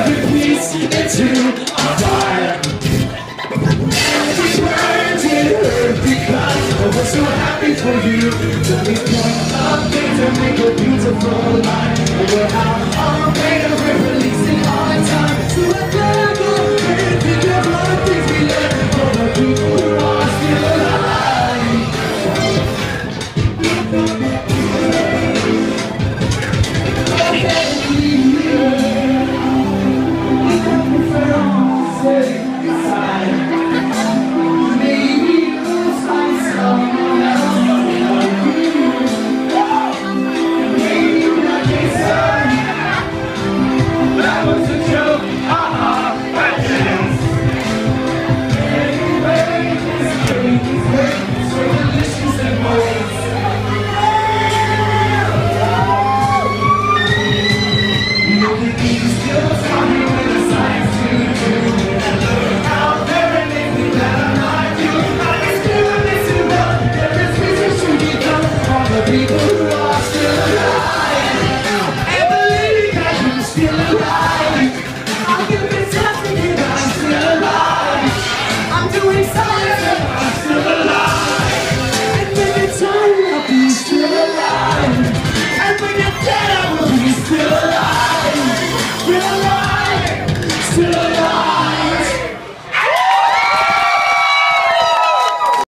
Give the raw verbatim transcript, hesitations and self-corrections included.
every piece into a fire. We burned it hurt because I was so happy for you. That we point up things and make a beautiful life. We're out on the way to release.